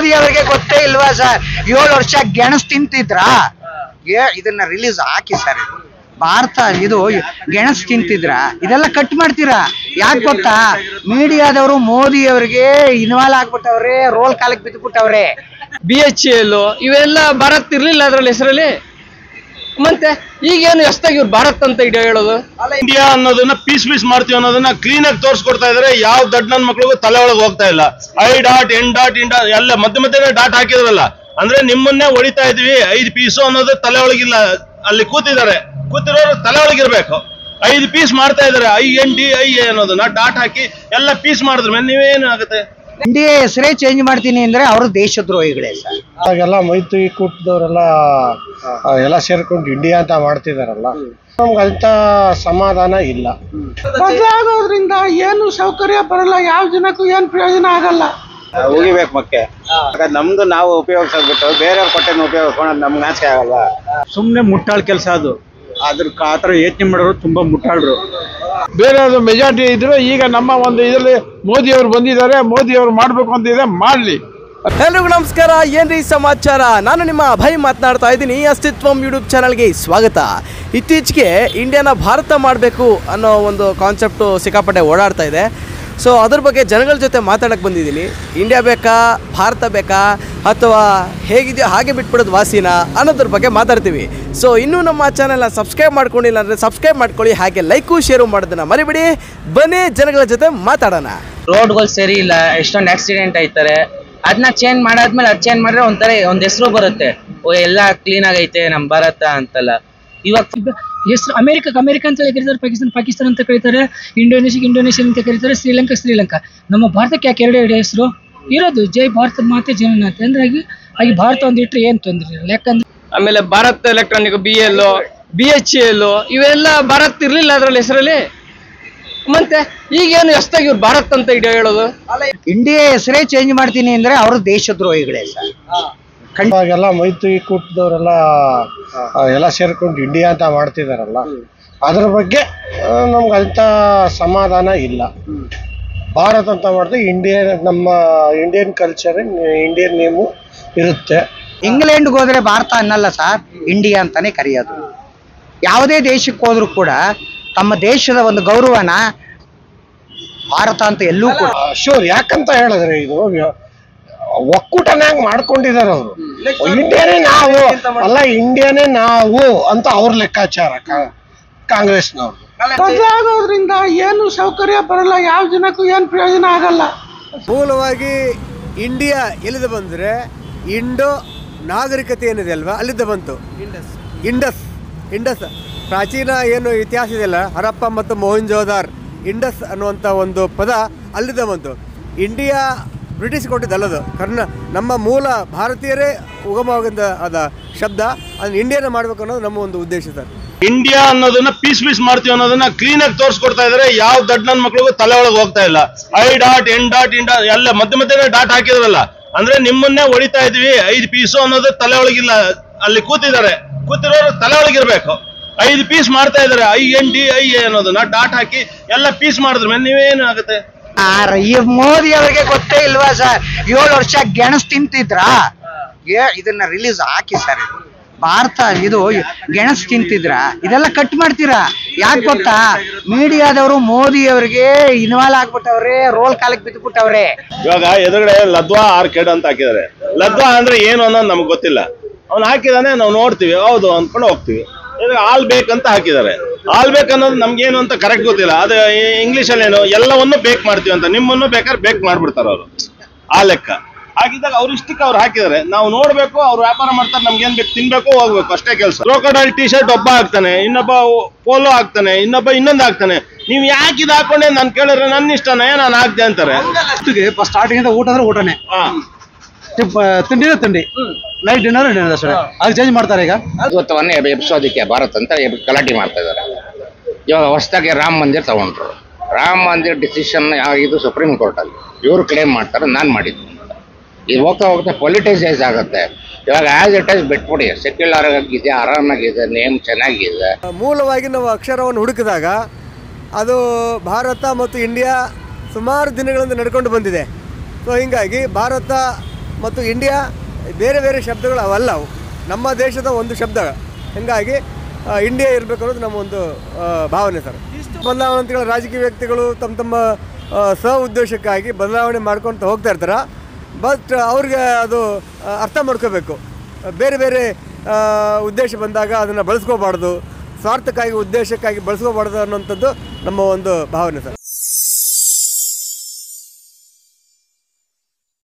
ಮೋದಿ ಅವರಿಗೆ ಗೊತ್ತೇ ಇಲ್ವಾ ಸರ್? 7 ವರ್ಷ ಗೆಣಸ್ ತಿಂತಿದ್ರ? ಇದನ್ನ ರಿಲೀಸ್ ಹಾಕಿ ಸರ್. ಭಾರತ ಇದು ಗೆಣಸ್ ತಿಂತಿದ್ರ? ಇದೆಲ್ಲ ಕಟ್ ಮಾಡ್ತೀರಾ? ಯಾಕೆ ಗೊತ್ತಾ? ಮೀಡಿಯಾದವರು ಮೋದಿ ಅವರಿಗೆ ಇನ್ವಾಲ್ವ್ ಆಗ್ಬಿಟ್ಟವ್ರೆ, ರೋಲ್ ಕಾಲಕ್ಕೆ ಬಿದ್ದುಬಿಟ್ಟವ್ರೆ. BHEL ಇವೆಲ್ಲ ಭಾರತ್ ಇರ್ಲಿಲ್ಲ ಅದ್ರಲ್ಲಿ ಹೆಸರಲ್ಲಿ. ಮತ್ತೆ ಈಗೇನು ಎಷ್ಟಾಗಿ ಇವ್ರು ಭಾರತ್ ಅಂತ ಹೇಳೋದು? ಇಂಡಿಯಾ ಅನ್ನೋದನ್ನ ಪೀಸ್ ಮಾಡ್ತೀವಿ ಅನ್ನೋದನ್ನ ಕ್ಲೀನ್ ಆಗಿ ತೋರಿಸ್ಕೊಡ್ತಾ ಇದಾರೆ. ಯಾವ ದೊಡ್ಡ ನನ್ನ ಮಕ್ಳಿಗೂ ತಲೆ ಒಳಗೆ ಹೋಗ್ತಾ ಇಲ್ಲ. I.N.N ಎಲ್ಲ ಮಧ್ಯೆ ಡಾಟ್ ಹಾಕಿದ್ರಲ್ಲ, ಅಂದ್ರೆ ನಿಮ್ಮನ್ನೇ ಹೊಡಿತಾ ಇದ್ವಿ 5 ಪೀಸು ಅನ್ನೋದು ತಲೆ ಒಳಗಿಲ್ಲ. ಅಲ್ಲಿ ಕೂತಿರೋರು ತಲೆ ಒಳಗಿರ್ಬೇಕು. 5 ಪೀಸ್ ಮಾಡ್ತಾ ಇದಾರೆ. INDIA ಅನ್ನೋದನ್ನ ಡಾಟ್ ಹಾಕಿ ಎಲ್ಲ ಪೀಸ್ ಮಾಡಿದ್ರ ಮೇಲೆ ನೀವೇನು ಆಗುತ್ತೆ? ಇಂಡಿಯಾ ಹೆಸರೇ ಚೇಂಜ್ ಮಾಡ್ತೀನಿ ಅಂದ್ರೆ ಅವರು ದೇಶದ್ರೋಹಿಗಳೇ ಸರ್. ಅವಾಗೆಲ್ಲ ಮೈತ್ರಿಕೂಟದವರೆಲ್ಲ ಎಲ್ಲ ಸೇರ್ಕೊಂಡು ಇಂಡಿಯಾ ಅಂತ ಮಾಡ್ತಿದಾರಲ್ಲ, ನಮ್ಗೆ ಅಂತ ಸಮಾಧಾನ ಇಲ್ಲ. ಬದಲಾಗೋದ್ರಿಂದ ಏನು ಸೌಕರ್ಯ ಬರಲ್ಲ, ಯಾವ ಜನಕ್ಕೂ ಏನ್ ಪ್ರಯೋಜನ ಆಗಲ್ಲ. ಹೋಗಿಬೇಕು ಮಕ್ಕೆ ನಮ್ದು ನಾವು ಉಪಯೋಗಿಸ್ಬಿಟ್ಟು ಬೇರೆಯವ್ರ ಕೊಟ್ಟೆನ ಉಪಯೋಗಿಸ್ಕೊಂಡು ನಮ್ಗೆ ನಾಚಿಕೆ ಆಗಲ್ಲ. ಸುಮ್ಮನೆ ಮುಟ್ಟಾಳ್ ಕೆಲಸ ಅದು. ಅದ್ರ ಆತರ ಯೋಚನೆ ಮಾಡೋರು ತುಂಬಾ ಮುಟ್ಟಾಳ್ರು. ಬೇರೆ ಮೆಜಾರಿಟಿ ಇದ್ರೆ ಈಗ ನಮ್ಮ ಒಂದು ಇದರಲ್ಲಿ ಮೋದಿ ಅವರು ಬಂದಿದ್ದಾರೆ, ಮೋದಿ ಅವರು ಮಾಡ್ಬೇಕು ಅಂತ ಇದೆ, ಮಾಡ್ಲಿ. ಎಲ್ರಿಗೂ ನಮಸ್ಕಾರ, ಏನ್ರಿ ಸಮಾಚಾರ? ನಾನು ನಿಮ್ಮ ಅಭಯ್ ಮಾತನಾಡ್ತಾ ಇದ್ದೀನಿ. ಅಸ್ತಿತ್ವಂ ಯೂಟ್ಯೂಬ್ ಚಾನಲ್ಗೆ ಸ್ವಾಗತ. ಇತ್ತೀಚೆಗೆ ಇಂಡಿಯಾನ ಭಾರತ ಮಾಡಬೇಕು ಅನ್ನೋ ಒಂದು ಕಾನ್ಸೆಪ್ಟು ಸಿಕ್ಕಾಪಟ್ಟೆ ಓಡಾಡ್ತಾ ಇದೆ. ಸೊ ಅದ್ರ ಬಗ್ಗೆ ಜನಗಳ ಜೊತೆ ಮಾತಾಡೋಕ್ಕೆ ಬಂದಿದ್ದೀನಿ. ಇಂಡಿಯಾ ಬೇಕಾ, ಭಾರತ ಬೇಕಾ, ಅಥವಾ ಹೇಗಿದೆಯೋ ಹಾಗೆ ಬಿಟ್ಬಿಡೋದು ವಾಸಿನ ಅನ್ನೋದ್ರ ಬಗ್ಗೆ ಮಾತಾಡ್ತೀವಿ. ಸೊ ಇನ್ನೂ ನಮ್ಮ ಚಾನೆಲ್ನ ಸಬ್ಸ್ಕ್ರೈಬ್ ಮಾಡ್ಕೊಂಡಿಲ್ಲ ಅಂದರೆ ಸಬ್ಸ್ಕ್ರೈಬ್ ಮಾಡ್ಕೊಳ್ಳಿ, ಹಾಗೆ ಲೈಕು ಶೇರು ಮಾಡೋದನ್ನು ಮರಿಬೇಡಿ. ಬನ್ನಿ ಜನಗಳ ಜೊತೆ ಮಾತಾಡೋಣ. ರೋಡ್ಗಳು ಸರಿ ಇಲ್ಲ, ಎಷ್ಟೊಂದು ಆಕ್ಸಿಡೆಂಟ್ ಆಯ್ತಾರೆ. ಅದನ್ನ ಚೇಂಜ್ ಮಾಡಾದ್ಮೇಲೆ ಅದು ಚೇಂಜ್ ಮಾಡಿದ್ರೆ ಒಂಥರ ಒಂದು ಹೆಸರು ಬರುತ್ತೆ, ಎಲ್ಲ ಕ್ಲೀನ್ ಆಗೈತೆ ನಮ್ಮ ಭಾರತ ಅಂತಲ್ಲ. ಇವಾಗ ಹೆಸರು ಅಮೆರಿಕ ಅಂತ ಕರೀತಾರೆ, ಪಾಕಿಸ್ತಾನ ಅಂತ ಕರೀತಾರೆ, ಇಂಡೋನೇಷಿಯಾ ಅಂತ ಕರೀತಾರೆ, ಶ್ರೀಲಂಕಾ. ನಮ್ಮ ಭಾರತಕ್ಕೆ ಯಾಕೆ ಎರಡು ಹೆಸರು ಇರೋದು? ಜೈ ಭಾರತ ಮಾತೆ ಜನನಾಥ್ ಅಂದ್ರೆ ಹಾಗೆ ಭಾರತ ಒಂದು ಇಟ್ಟರೆ ಏನು ತೊಂದರೆ ಇಲ್ಲ. ಯಾಕಂದ್ರೆ ಆಮೇಲೆ ಭಾರತ್ ಎಲೆಕ್ಟ್ರಾನಿಕ್, BHEL ಇವೆಲ್ಲ ಭಾರತ್ ಇರ್ಲಿಲ್ಲ ಅದ್ರಲ್ಲಿ ಹೆಸರಲ್ಲಿ. ಮತ್ತೆ ಈಗೇನು ಎಷ್ಟಾಗಿ ಇವ್ರು ಭಾರತ್ ಅಂತ ಹೇಳೋದು? ಇಂಡಿಯಾ ಹೆಸರೇ ಚೇಂಜ್ ಮಾಡ್ತೀನಿ ಅಂದ್ರೆ ಅವರು ದೇಶದ್ರೋಹಿಗಳೇ ಸರ್. ಅವಾಗೆಲ್ಲ ಮೈತ್ರಿಕೂಟದವರೆಲ್ಲ ಎಲ್ಲ ಸೇರ್ಕೊಂಡು ಇಂಡಿಯಾ ಅಂತ ಮಾಡ್ತಿದಾರಲ್ಲ, ಅದ್ರ ಬಗ್ಗೆ ನಮ್ಗೆ ಅಂತ ಸಮಾಧಾನ ಇಲ್ಲ. ಭಾರತ ಅಂತ ಮಾಡಿದ್ರೆ ನಮ್ಮ ಇಂಡಿಯನ್ ಕಲ್ಚರ್, ಇಂಡಿಯನ್ ನೇಮು ಇರುತ್ತೆ. ಇಂಗ್ಲೆಂಡ್ಗೆ ಹೋದ್ರೆ ಭಾರತ ಅನ್ನಲ್ಲ ಸರ್, ಇಂಡಿಯಾ ಅಂತಾನೆ ಕರೆಯೋದು. ಯಾವುದೇ ದೇಶಕ್ಕೆ ಹೋದ್ರು ಕೂಡ ತಮ್ಮ ದೇಶದ ಒಂದು ಗೌರವನ ಭಾರತ ಅಂತ ಎಲ್ಲೂ ಕೂಡ ಶೋರ್. ಯಾಕಂತ ಹೇಳಿದ್ರೆ ಇದು ಒಕ್ಕೂಟನಾಗ ಮಾಡ್ಕೊಂಡಿದಾರ ಅವರು. ಇಂಡಿಯಾನೇ ನಾವು ಅಲ್ಲ, ಇಂಡಿಯಾನೇ ನಾವು ಅಂತ ಅವ್ರ ಲೆಕ್ಕಾಚಾರ ಕಾಂಗ್ರೆಸ್ನವ್ರು. ಬದಲಾಗೋದ್ರಿಂದ ಏನು ಸೌಕರ್ಯ ಬರಲ್ಲ, ಯಾವ ಜನಕ್ಕೂ ಏನ್ ಪ್ರಯೋಜನ ಆಗಲ್ಲ. ಮೂಲವಾಗಿ ಇಂಡಿಯಾ ಎಲ್ಲಿಂದ ಬಂದರೆ ಇಂಡೋ ನಾಗರಿಕತೆ ಏನಿದೆ ಅಲ್ವಾ, ಅಲ್ಲಿಂದ ಬಂತು. ಇಂಡಸ್ ಪ್ರಾಚೀನ ಏನು ಇತಿಹಾಸ ಇದೆಯಲ್ಲ, ಹರಪ್ಪ ಮತ್ತು ಮೊಹೆಂಜೋದಾರ್, ಇಂಡಸ್ ಅನ್ನುವಂಥ ಒಂದು ಪದ ಅಲ್ಲಿಂದ ಬಂತು. ಇಂಡಿಯಾ ಬ್ರಿಟಿಷ್ ಕೊಟ್ಟಿದ್ದಲ್ಲದು, ನಮ್ಮ ಮೂಲ ಭಾರತೀಯರೇ ಉಗಮವಾಗಿದ್ದ ಅದ ಶಬ್ದ. ಅದನ್ನ ಇಂಡಿಯಾನ ಮಾಡ್ಬೇಕು ಅನ್ನೋದು ನಮ್ಮ ಒಂದು ಉದ್ದೇಶ ಸರ್. ಇಂಡಿಯಾ ಅನ್ನೋದನ್ನ ಪೀಸ್ ಮಾಡ್ತೀವಿ ಅನ್ನೋದನ್ನ ಕ್ಲೀನ್ ಆಗಿ ತೋರಿಸ್ಕೊಡ್ತಾ ಇದಾರೆ. ಯಾವ ದೊಡ್ಡ ನನ್ನ ಮಕ್ಳಿಗೂ ತಲೆ ಒಳಗೆ ಹೋಗ್ತಾ ಇಲ್ಲ. I.N.N ಎಲ್ಲ ಮಧ್ಯೆ ಡಾಟ್ ಹಾಕಿದ್ರಲ್ಲ, ಅಂದ್ರೆ ನಿಮ್ಮನ್ನೇ ಹೊಡಿತಾ ಇದ್ವಿ 5 ಪೀಸು ಅನ್ನೋದು ತಲೆ ಒಳಗಿಲ್ಲ. ಅಲ್ಲಿ ಕೂತಿರೋರು ತಲೆ ಒಳಗಿರ್ಬೇಕು. 5 ಪೀಸ್ ಮಾಡ್ತಾ ಇದಾರೆ. INDIA ಅನ್ನೋದನ್ನ ಡಾಟ್ ಹಾಕಿ ಎಲ್ಲ ಪೀಸ್ ಮಾಡಿದ್ರ ಮೇಲೆ ನೀವೇನು ಆಗುತ್ತೆ? ಈ ಮೋದಿ ಅವರಿಗೆ ಗೊತ್ತೇ ಇಲ್ವಾ ಸರ್? 7 ವರ್ಷ ಗೆಣಸ್ ತಿಂತಿದ್ರ? ಇದನ್ನ ರಿಲೀಸ್ ಹಾಕಿ ಸರ್. ಭಾರತ ಇದು ಗೆಣಸ್ ತಿಂತಿದ್ರ? ಇದೆಲ್ಲ ಕಟ್ ಮಾಡ್ತೀರಾ? ಯಾಕೆ ಗೊತ್ತಾ? ಮೀಡಿಯಾದವರು ಮೋದಿ ಅವರಿಗೆ ಇನ್ವಾಲ್ವ್ ಆಗ್ಬಿಟ್ಟವ್ರೆ, ರೋಲ್ ಕಾಲಕ್ಕೆ ಬಿದ್ದುಬಿಟ್ಟವ್ರೆ. ಇವಾಗ ಎದುರುಗಡೆ ಲದ್ವಾ ಆರ್ಕೆಡ್ ಅಂತ ಹಾಕಿದ್ದಾರೆ. ಲದ್ವಾ ಅಂದ್ರೆ ಏನು ಅನ್ನೋದು ನಮ್ಗೆ ಗೊತ್ತಿಲ್ಲ. ಅವ್ನು ಹಾಕಿದಾನೆ, ನಾವು ನೋಡ್ತೀವಿ, ಹೌದು ಅಂದ್ಕೊಂಡು ಹೋಗ್ತೀವಿ. ಹಾಲ್ ಬೇಕಂತ ಹಾಕಿದ್ದಾರೆ. ಹಾಲ್ ಬೇಕನ್ನೋದು ನಮ್ಗೇನು ಅಂತ ಕರೆಕ್ಟ್ ಗೊತ್ತಿಲ್ಲ. ಅದು ಇಂಗ್ಲೀಷಲ್ಲಿ ಏನು ಎಲ್ಲವನ್ನು ಬೇಕ್ ಮಾಡ್ತೀವಿ ಅಂತ, ನಿಮ್ಮನ್ನು ಬೇಕಾದ್ರೆ ಬೇಕ್ ಮಾಡ್ಬಿಡ್ತಾರೆ ಅವರು. ಆ ಲೆಕ್ಕ ಹಾಗಿದ್ದಾಗ ಅವ್ರು ಇಷ್ಟಕ್ಕೆ ಅವ್ರು ಹಾಕಿದ್ದಾರೆ. ನಾವು ನೋಡ್ಬೇಕು, ಅವ್ರು ವ್ಯಾಪಾರ ಮಾಡ್ತಾರೆ, ನಮ್ಗೆ ಏನ್ ಬೇಕು ತಿನ್ಬೇಕು, ಹೋಗ್ಬೇಕು, ಅಷ್ಟೇ ಕೆಲಸ. ಕ್ರೋಕೊಡೈಲ್ T-ಶರ್ಟ್ ಒಬ್ಬ ಹಾಕ್ತಾನೆ, ಇನ್ನೊಬ್ಬ ಪೋಲೋ ಹಾಕ್ತಾನೆ, ಇನ್ನೊಂದು ಹಾಕ್ತಾನೆ. ನೀವು ಯಾಕೆ ಇದು ಹಾಕೊಂಡೆ ನಾನು ಕೇಳಿದ್ರೆ ನನ್ನ ಇಷ್ಟನೇ ನಾನು ಹಾಕ್ದೆ ಅಂತಾರೆ. ಸ್ಟಾರ್ಟಿಂಗ್ ಇಂದ ಊಟ ಅಂದ್ರೆ ಊಟನೇ, ತಿಂಡಿ ನೈಟ್ ಡಿನ್ನರ್ ಅಷ್ಟೇ. ಅದು ಚೇಂಜ್ ಮಾಡ್ತಾರೆ. ಈಗ ಇವತ್ತವನ್ನೇ ಎಬ್ಸೋದಕ್ಕೆ ಭಾರತ್ ಅಂತ ಗಲಾಟೆ ಮಾಡ್ತಾ ಇದ್ದಾರೆ. ಇವಾಗ ಹೊಸದಾಗಿ ರಾಮ ಮಂದಿರ್ ತಗೊಂಡ್ರು. ರಾಮ ಮಂದಿರ್ ಡಿಸಿಷನ್ ಇದು ಸುಪ್ರೀಂ ಕೋರ್ಟಲ್ಲಿ ಇವರು ಕ್ಲೇಮ್ ಮಾಡ್ತಾರೆ, ನಾನು ಮಾಡಿದ್ದು. ಇದು ಹೋಗ್ತಾ ಪೊಲಿಟೈಸೈಸ್ ಆಗುತ್ತೆ. ಇವಾಗ ಆಸ್ ಇಟ್ ಈಸ್ ಬಿಟ್ಬಿಡಿ. ಸೆಕ್ಯುಲರ್ ಆಗಿದೆ, ಆರಾಮಾಗಿದೆ, ನೇಮ್ ಚೆನ್ನಾಗಿದೆ. ಮೂಲವಾಗಿ ನಾವು ಅಕ್ಷರವನ್ನು ಹುಡುಕಿದಾಗ ಅದು ಭಾರತ ಮತ್ತು ಇಂಡಿಯಾ ಸುಮಾರು ದಿನಗಳಿಂದ ನಡ್ಕೊಂಡು ಬಂದಿದೆ. ಸೊ ಹೀಗಾಗಿ ಭಾರತ ಮತ್ತು ಇಂಡಿಯಾ ಬೇರೆ ಬೇರೆ ಶಬ್ದಗಳು ಅವಲ್ಲ ಅವು, ನಮ್ಮ ದೇಶದ ಒಂದು ಶಬ್ದ. ಹೀಗಾಗಿ ಇಂಡಿಯಾ ಇರಬೇಕು ಅನ್ನೋದು ನಮ್ಮ ಒಂದು ಭಾವನೆ ಸರ್. ಬದಲಾವಣೆಗಳ ರಾಜಕೀಯ ವ್ಯಕ್ತಿಗಳು ತಮ್ಮ ಸ್ವ ಉದ್ದೇಶಕ್ಕಾಗಿ ಬದಲಾವಣೆ ಮಾಡ್ಕೊತ ಹೋಗ್ತಾ ಇರ್ತಾರೆ. ಬಟ್ ಅವ್ರಿಗೆ ಅದು ಅರ್ಥ ಮಾಡ್ಕೋಬೇಕು, ಬೇರೆ ಬೇರೆ ಉದ್ದೇಶ ಬಂದಾಗ ಅದನ್ನು ಬಳಸ್ಕೋಬಾರ್ದು, ಸ್ವಾರ್ಥಕ್ಕಾಗಿ ಉದ್ದೇಶಕ್ಕಾಗಿ ಬಳಸ್ಕೋಬಾರ್ದು ಅನ್ನೋಂಥದ್ದು ನಮ್ಮ ಒಂದು ಭಾವನೆ ಸರ್.